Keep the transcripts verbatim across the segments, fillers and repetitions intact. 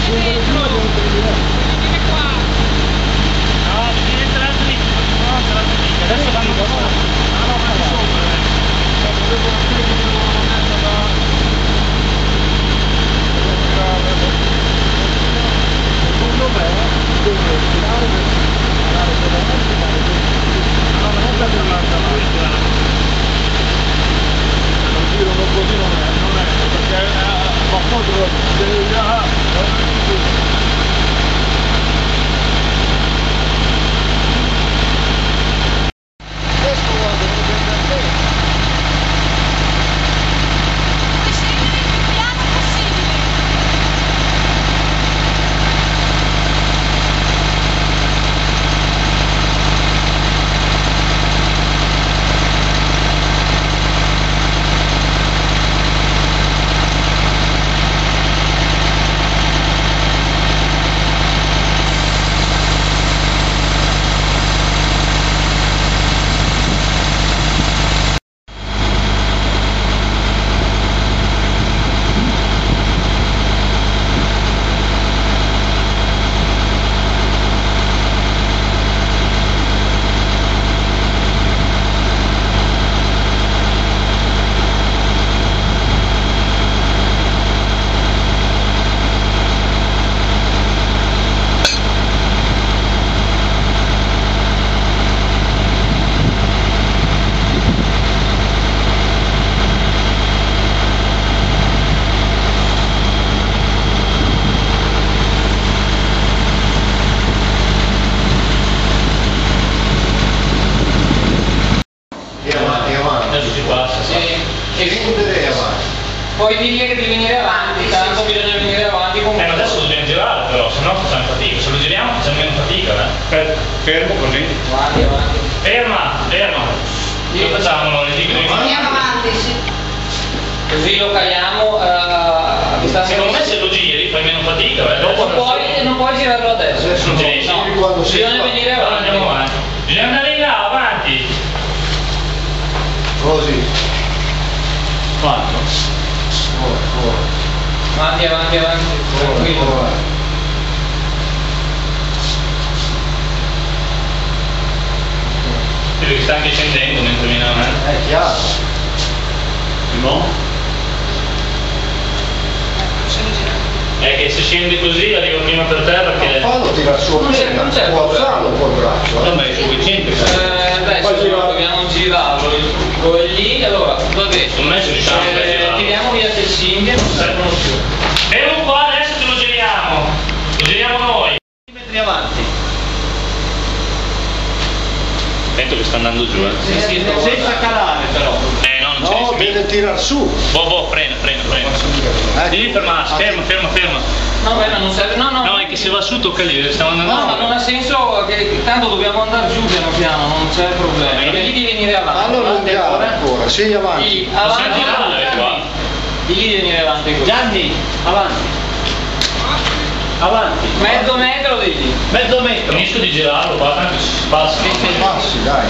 Adesso vanno da no, no, ma di sopra, secondo me deve tirare andare per la no, non è per l'altra parte, un giro così non è, non è, perché va contro deve già Puoi dire di venire avanti, tanto bisogna venire avanti comunque. Eh, ma adesso dobbiamo girare però, se no facciamo fatica, se lo giriamo facciamo meno fatica, eh. Fermo così. Avanti, avanti. Ferma, ferma. Lo facciamo noi, andiamo avanti, sì. Così lo caliamo a distanza. Secondo me se lo giri fai meno fatica, eh. Dopo non puoi, non puoi girarlo adesso. Adesso non no, no. quando Bisogna venire Allora, avanti. andiamo avanti. Bisogna andare in là, avanti. così. Quanto? Avanti, avanti, avanti. Tranquillo. Vedo che sta anche scendendo mentre viene avanti. È chiaro. No? È che se scende così arriva prima per terra che... Fallo tirare su Non c'è- non c'è può problema. alzarlo col braccio. No, ma è sufficiente. Eh, beh, Poi se gira- dobbiamo girarlo, il trucco è lì, allora, vabbè. Secondo me se riusciamo a Eh, girarlo. tiriamo via il Cinghia, non servono più. Fermo qua, adesso te lo giriamo. Lo giriamo noi. Metri avanti. Sento che sta andando giù, eh. Sì, sì, senza calare però. Eh no, non c'è No, niente. deve tirar su. Boh, boh, frena, frena, frena. Ecco. Devi fermarsi, ferma, ferma, ferma. No, beh, ma non serve, no, no. No, è che se va su tocca lì, stiamo andando. No, ma non ha senso che tanto dobbiamo andare giù piano piano, non c'è problema. Eh. Devi venire avanti. Allora avanti andiamo ancora. ancora, sì avanti. Sì, Possiamo avanti. girare qua. Devi venire avanti così. Gianni, avanti. Avanti. Mezzo metro devi. Mezzo metro. Finisco di girarlo, qua tanto si passa. Passi, dai.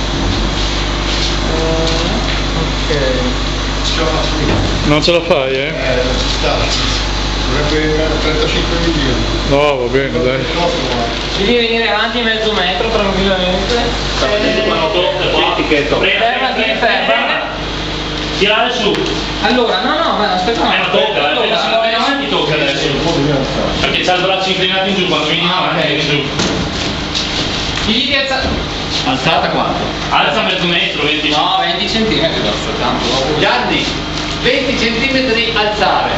Ok. Non ce la fai, eh? Eh, non ci sta. Dovrebbe trentacinque milioni. No, va bene, dai. Devi venire avanti mezzo metro tranquillamente. Fermati, ferma. Tirare su. Allora, no, no, ma aspetta un Eh, ma attimo. tocca, eh, Allora, se vai avanti tocca adesso. Perché c'ha il braccio inclinato in giù, quando vieni Ah, avanti ok. vieni giù. Devi di alza- Alzata quanto? Alza mezzo metro, venticinque. No, venti centimetri da soltanto. Gianni, venti centimetri alzare.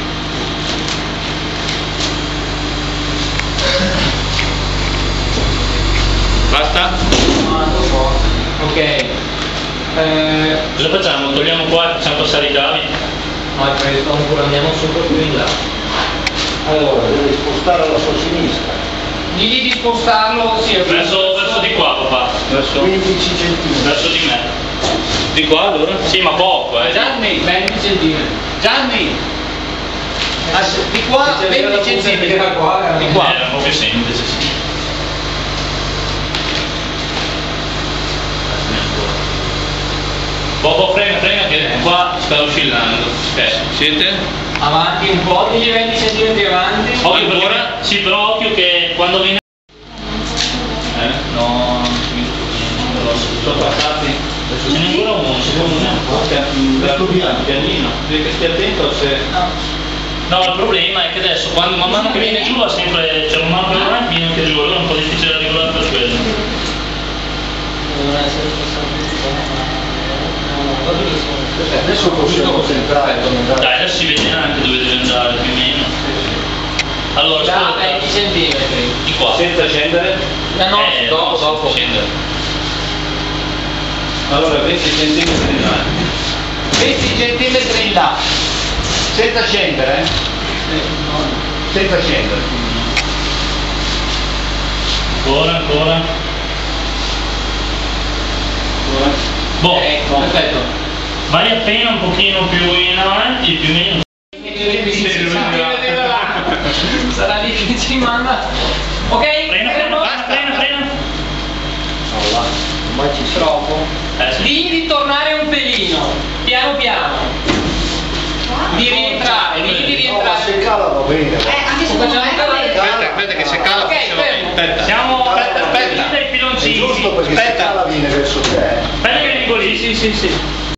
Basta? Ok. Eh, Cosa facciamo? Togliamo qua e facciamo passare i cavi? no, questo ancora andiamo sopra più in là. Allora, devi spostare alla sua sinistra. Digli di spostarlo, sì, Verso, verso di qua, papà. Verso, quindici centimetri. verso di me. Di qua allora? Sì, ma poco, eh. Gianni, venti centimetri. Gianni. Ah, di qua venti centimetri. Di qua. Era un po' più semplice, sì. Bobo, frena, frena che qua sta oscillando. Ok, siete? Avanti un po', dici venti centimetri avanti. Occhio Ancora? perché, sì, però occhio che quando viene... Eh, no, sotto attacchi. Ce n'è ancora uno, secondo me. Questo piano. Pianino, devi che stia attento se... No, il problema è che adesso quando man mano che viene giù va sempre, cioè man mano che va viene anche giù, allora è un po' difficile da regolare per quello. Devono essere Adesso possiamo centrare. Dai, adesso si vede anche dove deve andare, più o meno. Allora, da ascolta, venti centimetri. di qua. Senza scendere? Eh no, Eh, dopo, no, dopo. scendere. Allora venti centimetri in là. venti centimetri in là. Senza scendere, eh? Senza scendere. Ancora, ancora. Boh, Ecco, perfetto. vai appena un pochino più in avanti, più o meno. Sarà difficile, mamma. Ok? Frena, frena, frena, frena, frena. Ma ci sono. Troppo. Eh, sì. Di ritornare un pelino, piano piano. Di rientrare, di, di No, ma se rientrare. cala va bene. Eh, anche se non Facciamo è calare. Aspetta, aspetta che se cala Ok, facciamo... fermo. Aspetta. Siamo Aspetta, aspetta, aspetta. dai È piloncini. giusto perché se Aspetta. cala viene verso te. Aspetta che vengo lì. Sì, sì, sì.